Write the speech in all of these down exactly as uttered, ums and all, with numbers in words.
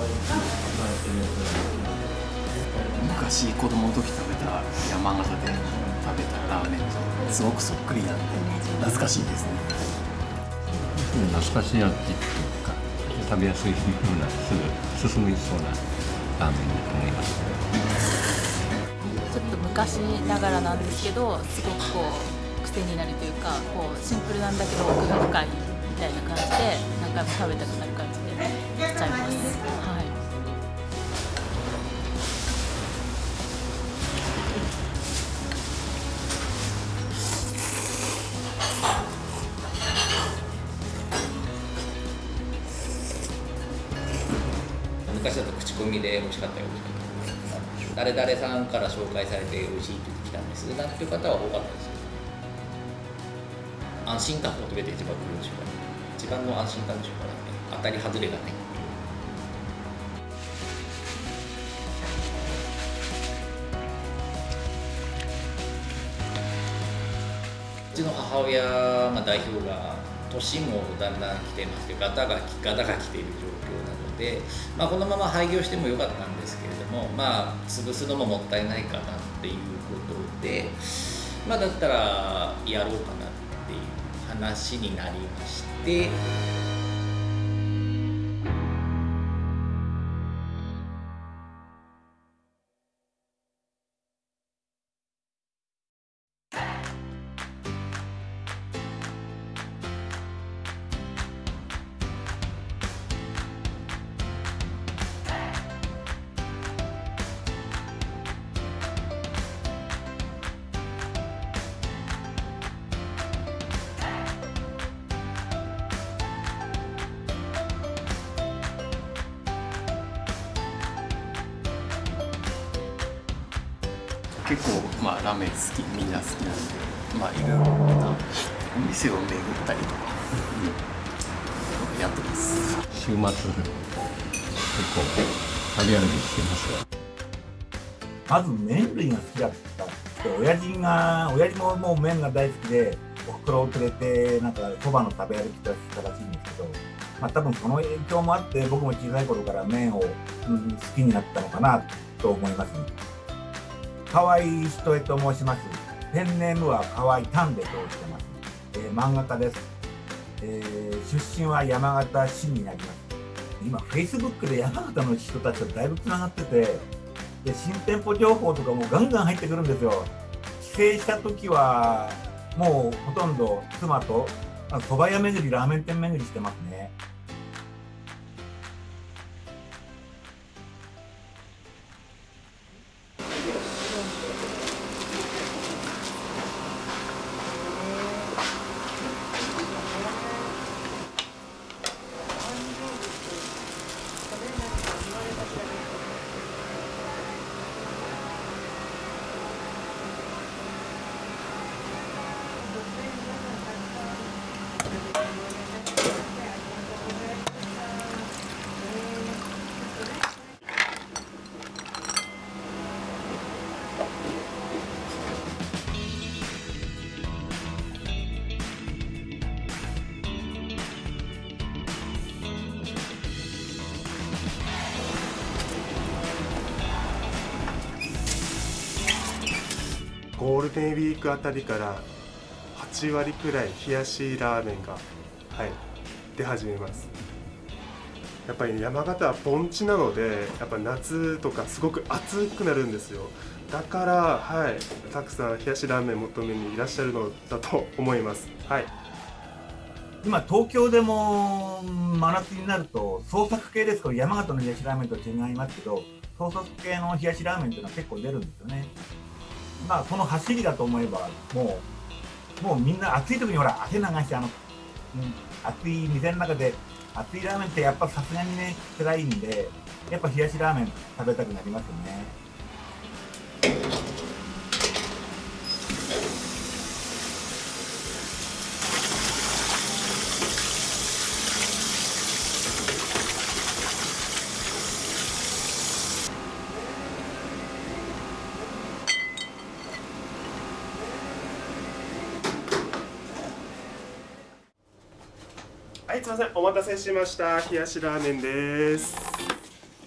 昔子供の時食べた山形で食べたラーメンとすごくそっくりなんで懐かしいですね。 懐かしい味っていうか食べやすい風なすぐ進みそうなラーメンだと思います。 ちょっと昔ながらなんですけどすごくこう癖になるというかこうシンプルなんだけど奥が深いみたいな感じで何回も食べたくなる感じでしちゃいます。はい。 昔だと口コミで美味しかったよ、誰々さんから紹介されて美味しいって言ってきたんですなんていう方は多かったですよ。安心感を求めて一番来るでしょうかね。一番の安心感でしょうかね。当たり外れがない。うちの母親、まあ、代表が年もだんだん来てましてガタがガタが来ている状況なので、まあ、このまま廃業してもよかったんですけれども、まあ潰すのももったいないかなっていうことで、まあ、だったらやろうかなっていう話になりまして。 結構まあラーメン好きみんな好きなんで、まあいろいろなお店を巡ったりとか、うん、やってます。 週末結構食べ歩きしてますよ。 まず麺類が好きだったって親父が親父ももう麺が大好きでおふくろを連れてなんかそばの食べ歩きとしたらしいんですけど、まあ、多分その影響もあって僕も小さい頃から麺を、うん、好きになったのかなと思いますね。河合ひとえと申します。ペンネームは河合丹で通してます。えー、漫画家です。えー、出身は山形市になります。今、フェイスブックで山形の人たちとだいぶつながってて、で新店舗情報とかもガンガン入ってくるんですよ。帰省した時は、もうほとんど妻と蕎麦屋巡り、ラーメン店巡りしてますね。 ゴールデンウィークあたりからはちわりくらい冷やしラーメンが、はい、出始めます。やっぱり山形は盆地なのでやっぱ夏とかすごく暑くなるんですよ。だから、はい、たくさん冷やしラーメン求めにいらっしゃるのだと思います。はい、 今東京でも真夏になると創作系ですけど山形の冷やしラーメンと違いますけど創作系の冷やしラーメンというのは結構出るんですよね。まあその走りだと思えばもうもうみんな暑い時にほら汗流してあの、うん、暑い店の中で熱いラーメンってやっぱさすがにね辛いんでやっぱ冷やしラーメン食べたくなりますよね。 はい、すみません、お待たせしました。冷やしラーメンです。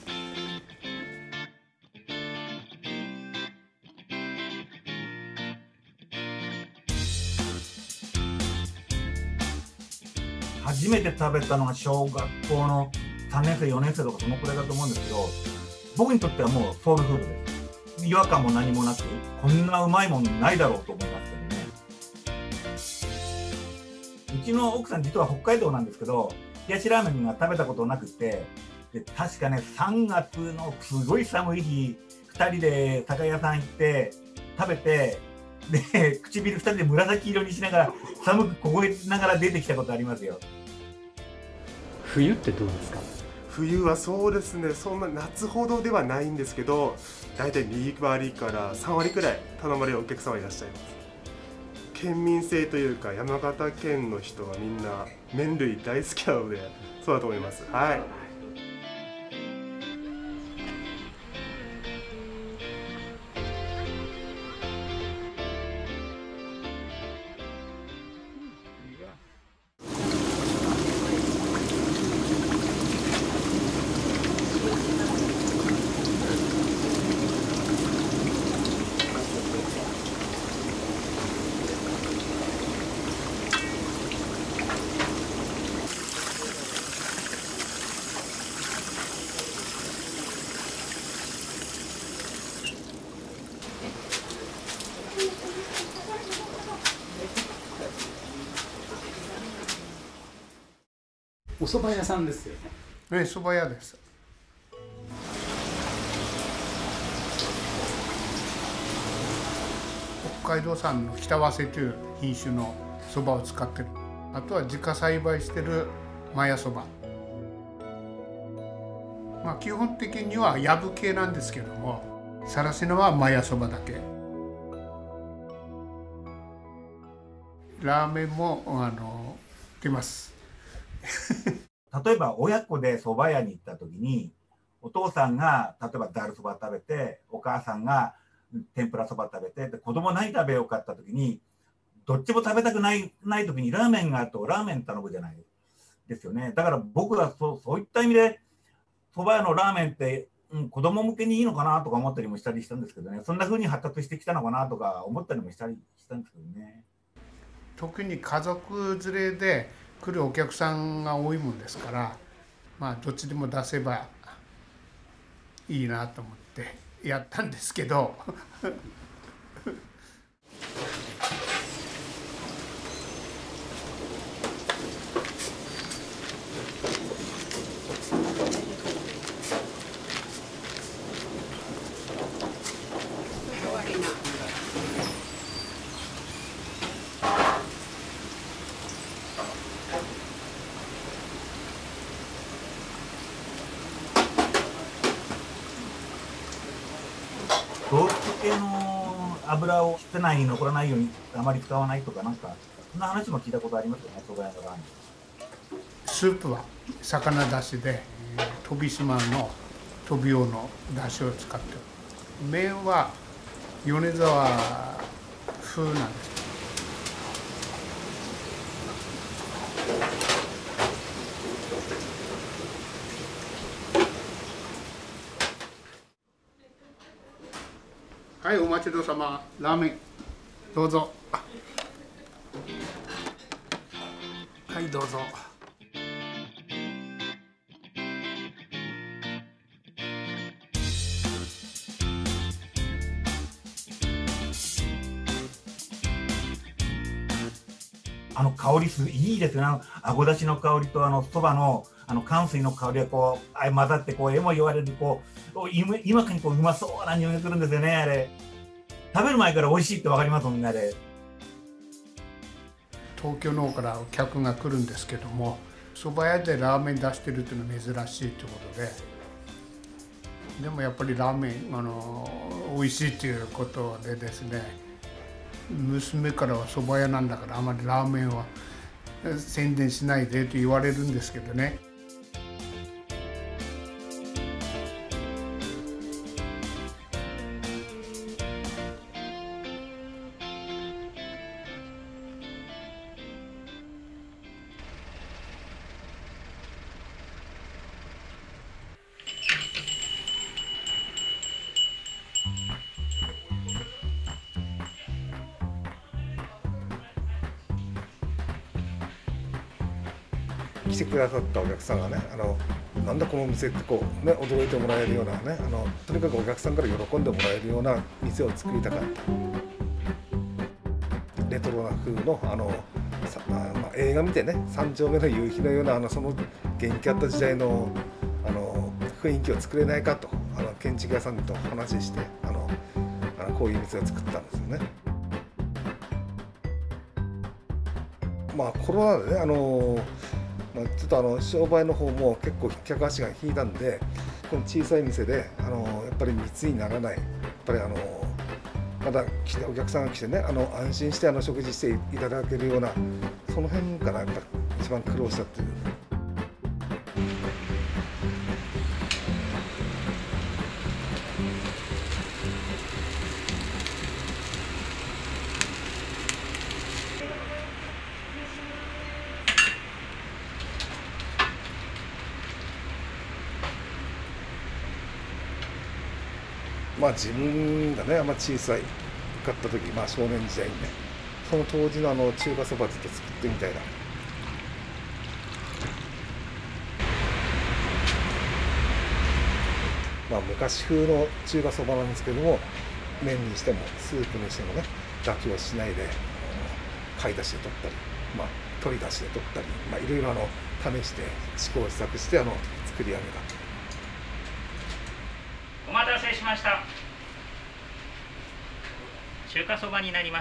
初めて食べたのが小学校のさんねんせいよねんせいとかそのくらいだと思うんですけど、僕にとってはもうソウルフードです。違和感も何もなく、こんなうまいもんないだろうと思いますけどね。うちの奥さん実は北海道なんですけど、冷やしラーメンが食べたことなくて、で確かねさんがつのすごい寒い日ふたりで酒屋さん行って食べて、で唇ふたりで紫色にしながら寒く凍えながら出てきたことありますよ。 冬ってどうですか？ 冬はそうですね、そんな夏ほどではないんですけど、大体にわりからさんわりくらい頼まれるお客様いらっしゃいます。県民性というか山形県の人はみんな麺類大好きなので、そうだと思います。はい。 お蕎麦屋さんですよね。 ええ、蕎麦屋です。北海道産の北早生という品種の蕎麦を使ってる。あとは自家栽培してるマヤ蕎麦。まあ基本的にはヤブ系なんですけども、さらしのはマヤ蕎麦だけ。ラーメンもあの出ます。 例えば親子で蕎麦屋に行った時に、お父さんが例えばざるそば食べて、お母さんが天ぷらそば食べて、で子供何食べようかって時に、どっちも食べたくないない時にラーメンがあるとラーメン頼むじゃないですよね。だから僕はそうそういった意味で蕎麦屋のラーメンって、うん、子供向けにいいのかなとか思ったりもしたりしたんですけどね、そんな風に発達してきたのかなとか思ったりもしたりしたんですけどね。 特に家族連れで来るお客さんが多いもんですから、まあどっちでも出せばいいなと思ってやったんですけど豆腐系の油を室内に残らないようにあまり使わないとか、なんかそんな話も聞いたことありますよね、蕎麦屋のラーメン。 スープは魚だしで飛島の飛び魚のだしを使ってる。麺は米沢風なんです。はい、お待ちどうさま。ラーメンどうぞ。はいどうぞ。 あの香りすいいですよね。あごだしの香りとあのそばのあの寒水の香りがこうあ混ざってこうえも言われるこう今今かにこううまそうな匂いがするんですよね。あれ食べる前から美味しいってわかりますもんね。あれ東京の方からお客が来るんですけども、蕎麦屋でラーメン出してるっていうのは珍しいということで、でもやっぱりラーメンあの美味しいっていうことでですね、娘からは蕎麦屋なんだからあまりラーメンは宣伝しないでと言われるんですけどね。 来てくださったお客さんがね、あのなんだこのお店ってこう、ね、驚いてもらえるようなね、あのとにかくお客さんから喜んでもらえるような店を作りたかった。レトロな風のあのさ、まあ、映画見てね、三丁目の夕日のようなあのその元気あった時代のあの雰囲気を作れないかと、あの建築屋さんと話して、あのあのこういう店を作ったんですよね。まあコロナでね、あのまあ、ちょっとあの商売の方も結構客足が引いたんで、この小さい店であのやっぱり密にならない、やっぱりあのまだ来てお客さんが来てね、あの安心してあの食事していただけるような、その辺からやっぱ一番苦労したっていう。まあ自分がね、あんま小さいかった時、まあ少年時代にね、その当時のあの中華そばずっと作ってみたいな。まあ昔風の中華そばなんですけども、麺にしてもスープにしてもね、妥協しないで買い出しで取ったり、まあ取り出しで取ったり、まあいろいろあの試して試行錯誤してあの作り上げた。 お待たせしました。中華そばになります。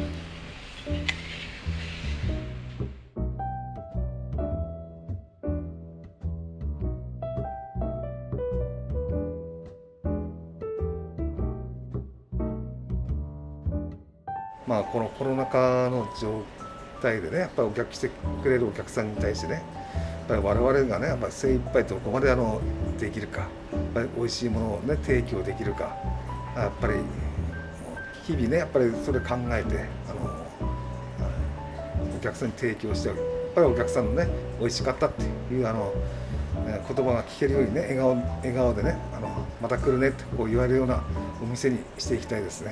まあこのコロナ禍の状態でね、やっぱりお客来てくれるお客さんに対してね、やっぱり我々がね、やっぱり精一杯どこまであのできるか、やっぱり美味しいものをね提供できるか、やっぱり日々ね、やっぱりそれ考えてあのお客さんに提供して、やっぱりお客さんのね美味しかったっていうあの言葉が聞けるようにね、笑顔笑顔でね、あのまた来るねってこう言われるようなお店にしていきたいですね。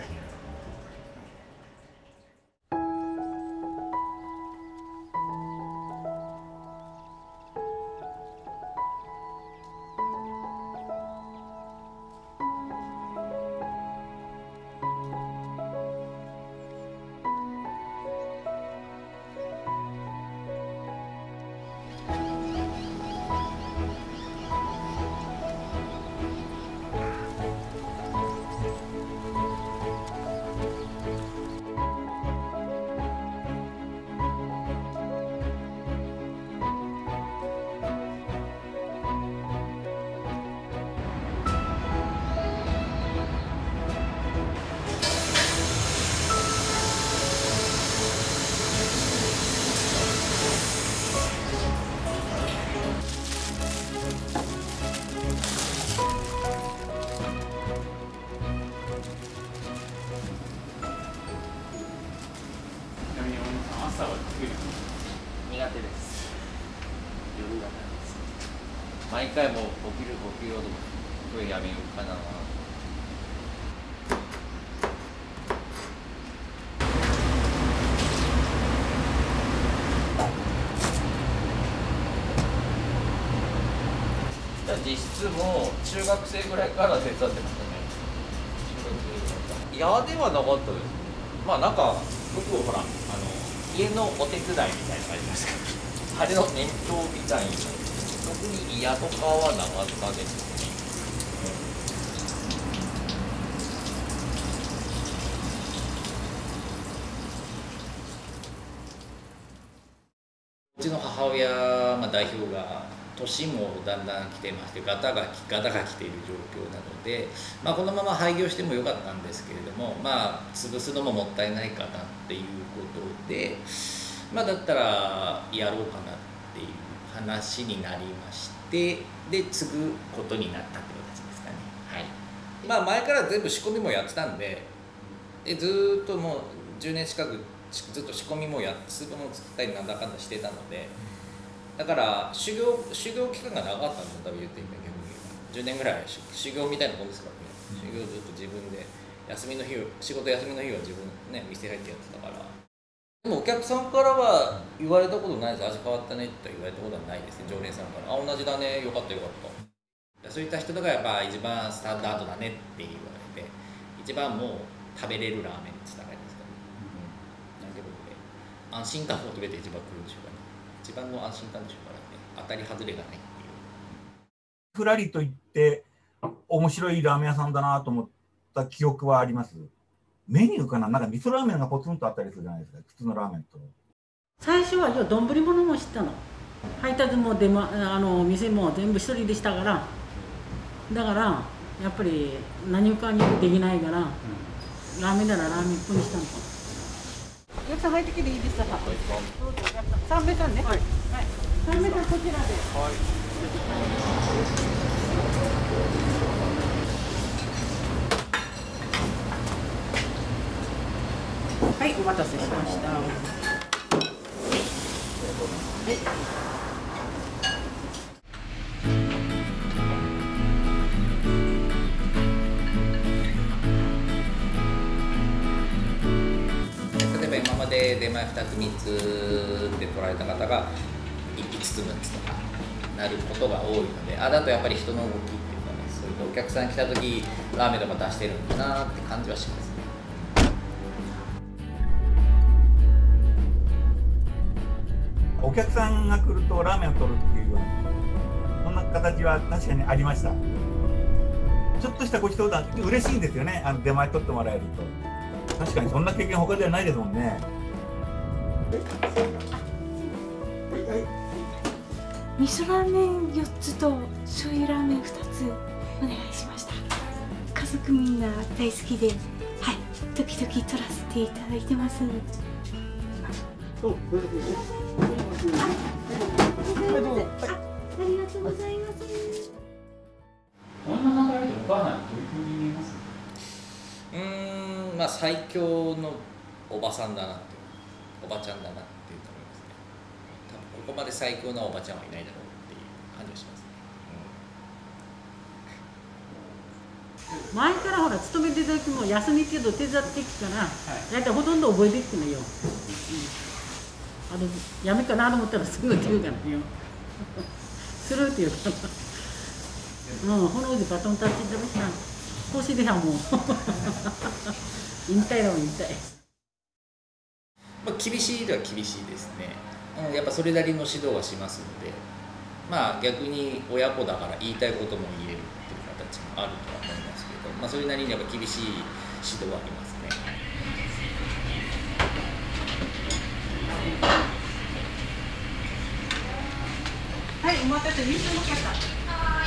朝は作る苦手です。夜がなんです。毎回もう起きる起きようとこれやめようかな。実質も中学生ぐらいから手伝ってましたね。いやではなかったです。まあなんか僕ほらあの家のお手伝いみたいな感じですけど、あれの延長みたいに特に嫌とかはなかったですね。うちの母親、まあ、代表が年もだんだん来てまして、ガタがガタが来ている状況なので、まあ、このまま廃業してもよかったんですけれども、まあ潰すのももったいないかなっていうことで、まあ、だったらやろうかなっていう話になりまして、で継ぐことになったって形ですかね。はい。まあ前から全部仕込みもやってたんで、でずっともうじゅうねん近くずっと仕込みもやってスープも作ったりなんだかんだしてたので。だから修行修行期間が長かったんだと多分言っていいんだけど、じゅうねんぐらい修行みたいなもんですからね。修行ずっと自分で休みの日を仕事休みの日は自分ね店入ってやってたから。 でもお客さんからは言われたことないです。味変わったねって言われたことはないですね。常連さんからあ同じだね、よかったよかった。そういった人とかやっぱ一番スタンダードだねって言われて、一番もう食べれるラーメンって言ったらあれですかね、うん、なんてことで安心感を求めて一番来るんでしょうかね。一番の安心感でしょうからね。当たり外れがないっていう。 ふらりと言って面白いラーメン屋さんだなと思った記憶はあります。メニューかな、なんか味噌ラーメンがポツンとあったりするじゃないですか、普通のラーメンと。 最初は丼物も知ったの。配達も出、ま、あの店も全部一人でしたから、だからやっぱり何かにできないから、うん、ラーメンならラーメン一本にしたの。お客さん入ってきていいですか。三名さんね。はい。三名さんこちらで。はい。はい、お待たせしました。はい。 例えば今まで出前ふたつみっつで取られた方がいつつむっつとかなることが多いので、あだとやっぱり人の動きっていうかね、そういうお客さん来た時ラーメンとか出してるんだなって感じはしますね。 お客さんが来るとラーメンを取るっていうようなそんな形は確かにありました。ちょっとしたごちそうだ嬉しいんですよね、あの出前取ってもらえると。確かにそんな経験他ではないですもんね。 味噌ラーメンよっつと醤油ラーメンふたつお願いしました。家族みんな大好きで、はい、時々取らせていただいてます。 お、どうぞどうぞ。 ありがとうございます。 こんな流れでお母さんどういうふうに見えます？ うーん、まあ最強のおばさんだなって、おばちゃんだなっていうと思いますね。多分ここまで最強なおばちゃんはいないだろうっていう感じがしますね。 うん、前からほら勤めてる時も休みけど手伝ってきたら、大体ほとんど覚えてきてないよ。うん、あのやめかなと思ったらすぐって言うからよ。するって言うから。うん、このうちバトンタッチでもした。腰ではもう引退だもん引退。 まあ厳しいでは厳しいですね。うん、やっぱそれなりの指導はしますので、まあ逆に親子だから言いたいことも言えるっていう形もあるとは思いますけど、まあそれなりにやっぱ厳しい指導はありますね。 はい、お待たせ、みんなの方。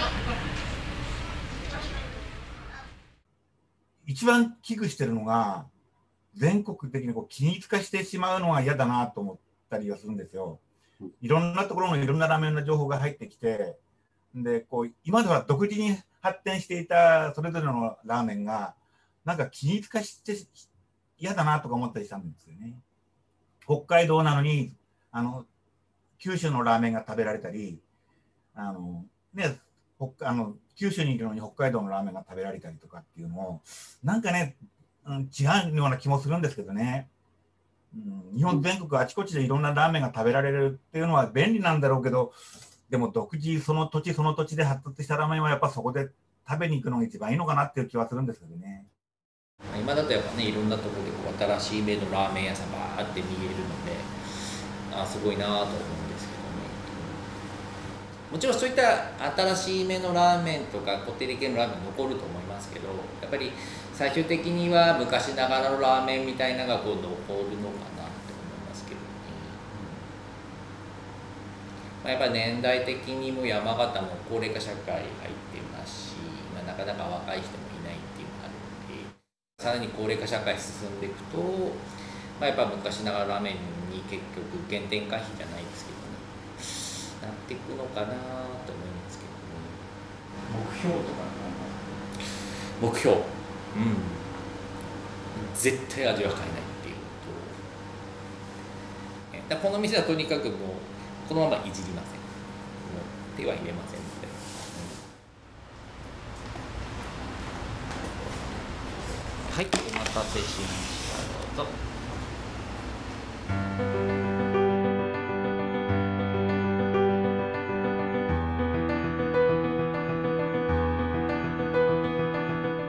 一番危惧してるのが、全国的にこう均一化してしまうのが嫌だなと思ったりはするんですよ。いろんなところのいろんなラーメンの情報が入ってきて、でこう今では独自に発展していたそれぞれのラーメンが、なんか均一化して嫌だなとか思ったりしたんですよね。北海道なのにあの九州のラーメンが食べられたり、あのね、あの九州にいるのに北海道のラーメンが食べられたりとかっていうのもなんかね、うん、違うような気もするんですけどね、うん、日本全国あちこちでいろんなラーメンが食べられるっていうのは便利なんだろうけど、でも独自その土地その土地で発達したラーメンはやっぱそこで食べに行くのが一番いいのかなっていう気はするんですけどね。 今だとやっぱね、いろんなところでこう新しい目のラーメン屋さんがあって見えるので、あすごいなと思うんですけどね。もちろんそういった新しい目のラーメンとかこってり系のラーメン残ると思いますけど、やっぱり最終的には昔ながらのラーメンみたいなのがこう残るのかなと思いますけどね。まあ、やっぱり年代的にも山形も高齢化社会入ってますし、まあ、なかなか若い人もいないっていうのがあるので、さらに高齢化社会進んでいくと、まあ、やっぱ昔ながらラーメンに結局原点回避じゃないですけどね、なっていくのかなと思いますけどね。 目標とか目標、うん、絶対味は変えないっていうと、だこの店はとにかくもうこのままいじりません、もう手は入れませんので、うん、はい、お待たせしました、どうぞ。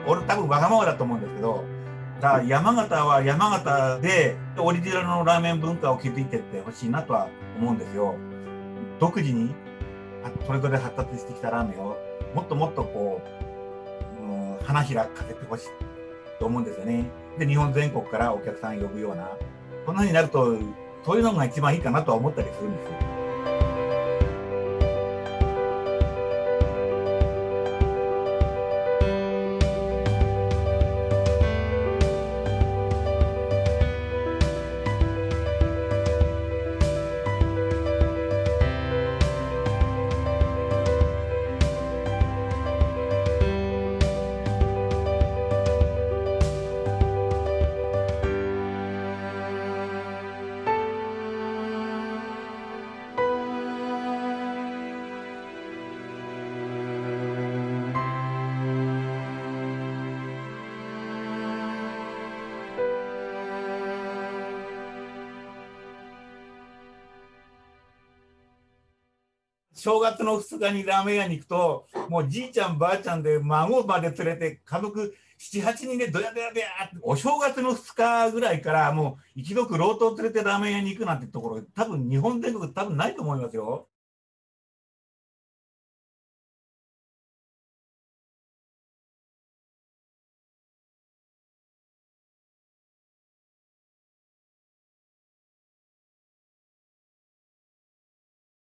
俺多分わがままだと思うんですけど、だから山形は山形でオリジナルのラーメン文化を築いていってほしいなとは思うんですよ。独自にそれぞれ発達してきたラーメンをもっともっとこう、うん、花開かせてほしいと思うんですよね。で日本全国からお客さん呼ぶような、こんなになるとそういうのが一番いいかなとは思ったりするんですよ。正月のふつかにラーメン屋に行くと、もうじいちゃんばあちゃんで孫まで連れて家族ななはちにんでドヤドヤドヤってお正月のふつかぐらいからもう一族老頭連れてラーメン屋に行くなんてところ多分日本全国多分ないと思いますよ。